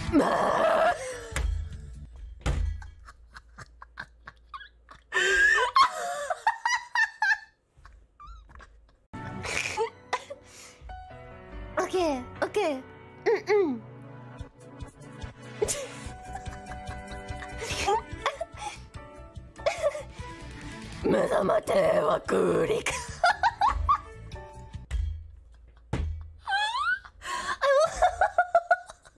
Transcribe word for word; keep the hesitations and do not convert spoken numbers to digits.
まあオッケーオッケー、うんうん。目覚まてはクリック。